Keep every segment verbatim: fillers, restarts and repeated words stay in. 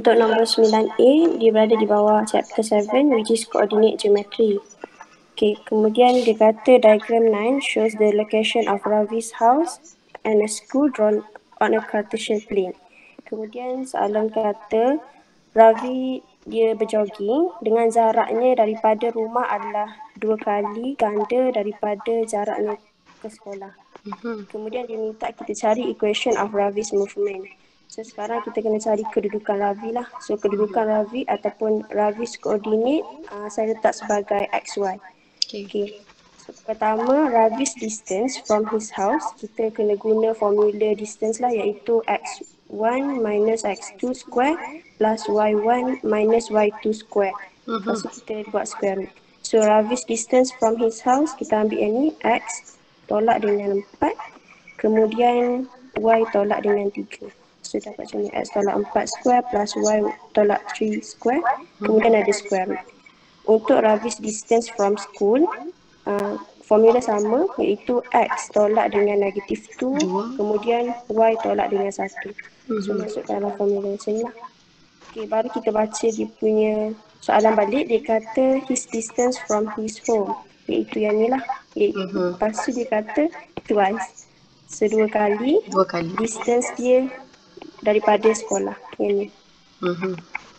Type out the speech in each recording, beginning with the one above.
Untuk nombor sembilan A, dia berada di bawah chapter tujuh, which is coordinate geometry. Okay, kemudian dia kata diagram nine shows the location of Ravi's house and a school drawn on a Cartesian plane. Kemudian soalan kata Ravi dia berjogging dengan jaraknya daripada rumah adalah dua kali ganda daripada jaraknya ke sekolah. Kemudian dia minta kita cari equation of Ravi's movement. So sekarang kita kena cari kedudukan Ravi lah. So kedudukan Ravi ataupun Ravi's coordinate uh, saya letak sebagai X Y. Okay. Okay. So pertama, Ravi's distance from his house, kita kena guna formula distance lah, iaitu X one minus X two square plus Y one minus Y two square. Lepas tu kita buat square root. So Ravi's distance from his house, kita ambil yang ni, X tolak dengan empat, kemudian Y tolak dengan tiga. So dapat macam ni, X tolak empat square plus Y tolak tiga square, kemudian ada square root. Untuk Ravi's distance from school, uh, formula sama, iaitu X tolak dengan negatif dua, kemudian Y tolak dengan satu. So masuk dalam formula macam ni lah. Okay, baru kita baca dia punya soalan balik. Dia kata his distance from his home, iaitu yang ni lah. Mhm. Lepas tu dia kata twice, so dua kali, Dua kali. distance dia daripada sekolah, yang ni. Mhm.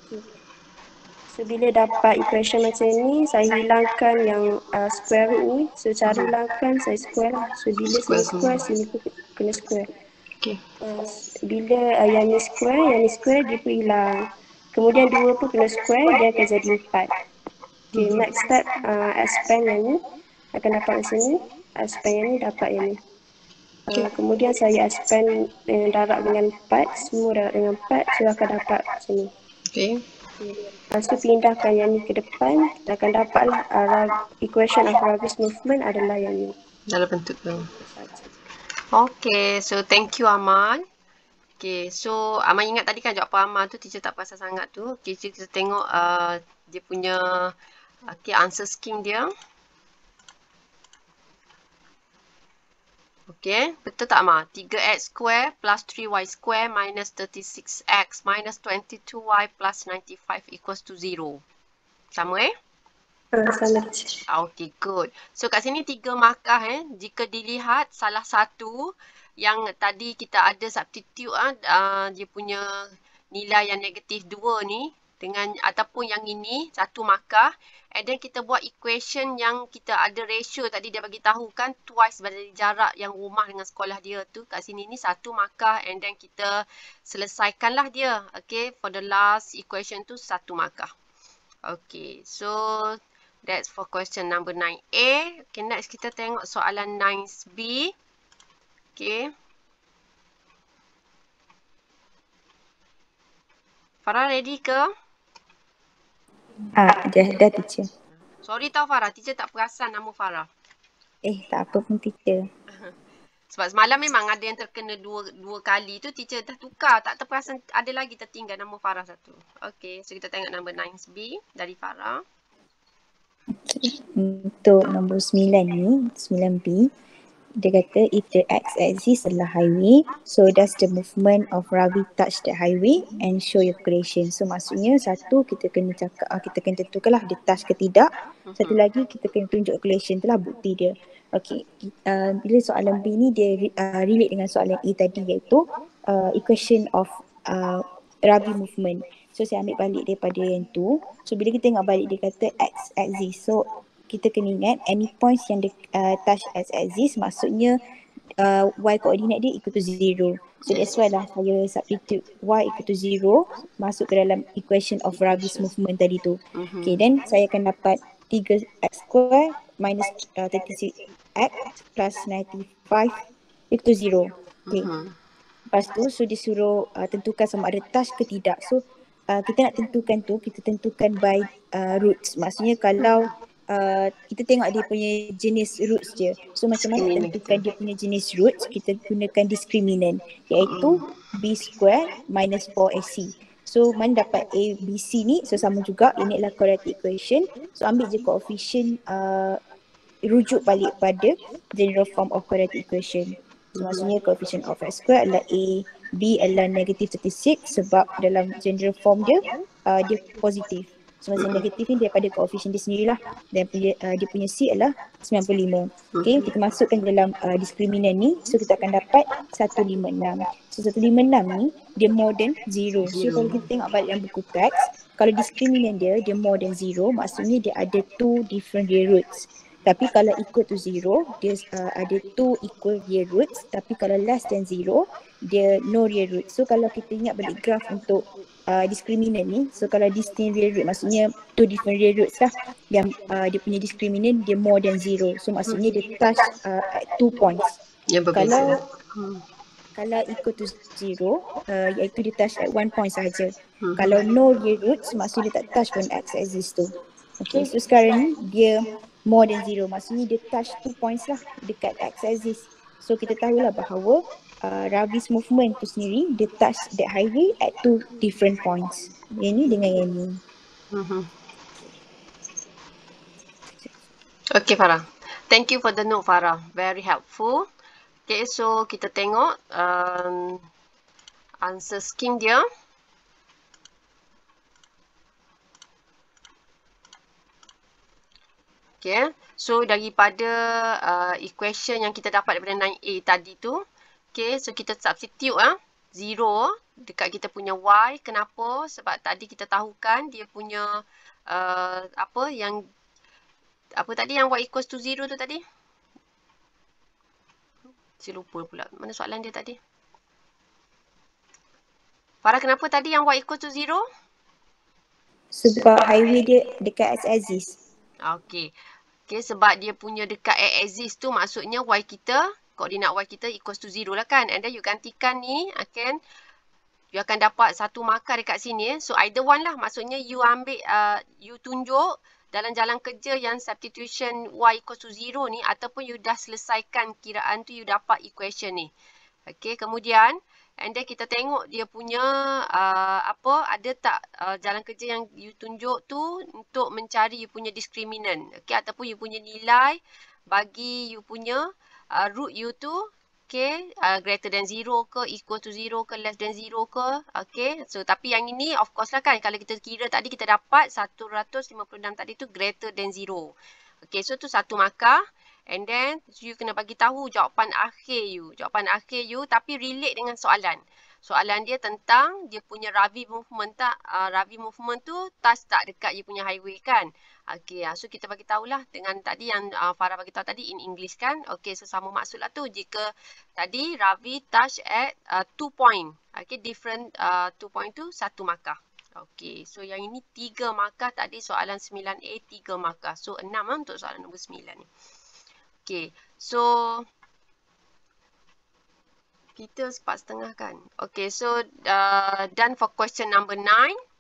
So bila dapat equation macam ni, saya hilangkan yang uh, square root ni. So cara hilangkan, saya square lah. So bila Square sini square, semua. sini pun kena square. Okay. Uh, bila uh, yang ni square, yang ni square, dia pun hilang. Kemudian dua pun kena square, dia akan jadi empat. Okay, next step, uh, expand yang ni. Akan dapat macam ni. Expand yang ni, dapat yang ni. Uh, kemudian saya expand uh, darab dengan empat. Semua darab dengan empat, so akan dapat macam ni. Okay. Lepas tu pindahkan yang ni ke depan, kita akan dapatlah uh, equation of Ravi's movement adalah yang ni. Dalam bentuk tu. Okay, so thank you Amal. Okay, so Amal ingat tadi kan jawapan Amal tu teacher tak pasal sangat tu. Okay, kita tengok uh, dia punya okay, answer scheme dia. Okay, betul tak Amal? tiga x square plus three y square minus thirty-six x minus twenty-two y plus ninety-five equals to zero. Sama eh? Uh, sama je. Okay, good. So kat sini tiga markah eh. Jika dilihat salah satu yang tadi kita ada substitute ah uh, dia punya nilai yang negatif dua ni dengan ataupun yang ini satu markah, and then kita buat equation yang kita ada ratio tadi dia bagi tahu kan twice dari jarak yang rumah dengan sekolah dia tu. Kat sini ni satu markah, and then kita selesaikanlah dia. Okay, for the last equation tu satu markah. Okay, so that's for question number nine A. Okay, next kita tengok soalan nine B. Okay. Farah ready ke? Ah, dah, dah teacher. Sorry tau Farah, teacher tak perasan nama Farah. Eh, tak apa pun teacher. Sebab semalam memang ada yang terkena dua dua kali tu, teacher dah tukar. Tak terperasan, ada lagi tertinggal nama Farah satu. Okay, so kita tengok number nine B dari Farah. Untuk nombor sembilan ni, sembilan B, dia kata if the x-axis adalah highway, so does the movement of Ravi touch the highway and show your correlation. So maksudnya satu kita kena cakap, uh, kita kena tentukanlah dia touch ke tidak. Satu lagi kita kena tunjuk correlation, itulah bukti dia. Okay, uh, bila soalan B ni dia uh, relate dengan soalan A tadi, iaitu uh, equation of uh, Ravi movement. So saya ambil balik daripada yang tu. So bila kita tengok balik dia kata x-axis. So kita kena ingat any points yang dia uh, touch x-axis maksudnya uh, y coordinate dia equal to zero. So that's why lah saya substitute y equal to zero masuk ke dalam equation of Ravi's movement tadi tu. Okay, then saya akan dapat tiga x square minus uh, thirty-six x plus ninety-five equal to zero. Okay. Lepas tu so disuruh uh, tentukan sama ada touch ke tidak. So uh, kita nak tentukan tu, kita tentukan by uh, roots. Maksudnya kalau Uh, kita tengok dia punya jenis roots dia. So macam mana tentukan dia punya jenis roots, kita gunakan discriminant, iaitu b square minus four a c. So mana dapat a, b, c ni, so sama juga, ini adalah quadratic equation. So ambil je coefficient, uh, rujuk balik pada general form of quadratic equation. So maksudnya coefficient of x square adalah a B adalah negative thirty-six sebab dalam general form dia uh, dia positif. So maksudnya negatif ni daripada koefisien dia sendirilah. Dan punya, uh, dia punya C adalah sembilan puluh lima. Okay, kita masukkan dalam uh, discriminant ni. So kita akan dapat seratus lima puluh enam. So seratus lima puluh enam ni dia more than zero. So kalau kita tengok balik dalam buku teks, kalau discriminant dia dia more than zero, maksudnya dia ada two different real roots. Tapi kalau equal to zero, dia uh, ada two equal real roots. Tapi kalau less than zero, dia no real root. So kalau kita ingat balik graph untuk uh, discriminant ni, so kalau distinct real root maksudnya two different real roots lah. Yang uh, dia punya discriminant dia more than zero. So maksudnya dia touch uh, at two points. Yang berbeza. Kalau Hmm. kalau equal to zero, uh, iaitu dia touch at one point sahaja. Hmm. Kalau no real roots, maksudnya dia tak touch pun x-axis tu. Okay, so sekarang ni dia more than zero, maksudnya dia touch two points lah dekat x-axis. So kita tahulah bahawa uh, Ravi's movement tu sendiri, dia touch that highway at two different points. Yang ni dengan yang ni. Mm-hmm. Okay Farah. Thank you for the note Farah. Very helpful. Okay, so kita tengok um, answer scheme dia. Okay, so daripada uh, equation yang kita dapat daripada nine A tadi tu, okay, so kita substitute ah zero dekat kita punya y. Kenapa? Sebab tadi kita tahukan dia punya uh, apa yang apa tadi yang y equals to zero tu tadi? Saya lupa pula. Mana soalan dia tadi? Farah, kenapa tadi yang y equals to zero? Sebab highway dia dekat x-axis. Okay. Okay, sebab dia punya dekat x-axis tu maksudnya y kita, koordinat y kita equals to zero lah kan. And then you gantikan ni, akan you akan dapat satu markah dekat sini. So either one lah. Maksudnya you ambil, uh, you tunjuk dalam jalan kerja yang substitution y equals to zero ni, ataupun you dah selesaikan kiraan tu, you dapat equation ni. Okay, kemudian and then kita tengok dia punya uh, apa, ada tak uh, jalan kerja yang you tunjuk tu untuk mencari you punya discriminant. Okay, ataupun you punya nilai bagi you punya uh, root you tu. Okay, uh, greater than zero ke, equal to zero ke, less than zero ke. Okay, so tapi yang ini of course lah kan, kalau kita kira tadi kita dapat seratus lima puluh enam tadi tu greater than zero. Okay, so tu satu markah. And then you kena bagi tahu jawapan akhir you. Jawapan akhir you tapi relate dengan soalan. Soalan dia tentang dia punya Ravi movement tak, uh, Ravi movement tu touch tak dekat you punya highway kan. Okay, so kita bagi tahulah dengan tadi yang uh, Farah bagi tahu tadi in English kan. Okay, so sama maksud lah tu. Jika tadi Ravi touch at uh, two point. Okay, different uh, two point tu satu markah. Okay, so yang ini tiga markah tadi soalan sembilan A tiga markah. So enam lah untuk soalan nombor sembilan ni. Okay, so kita sepat setengah kan. Okay, so uh, done for question number nine.